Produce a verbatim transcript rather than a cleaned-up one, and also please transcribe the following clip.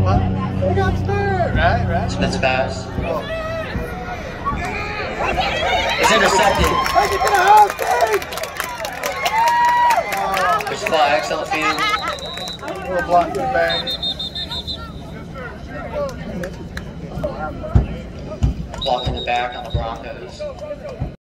We got third. Right, right. Smith's pass. Oh. It's intercepted. Take it to the house, Dave! There's flags on the field. Little block in the bag. Block in the back on the Broncos.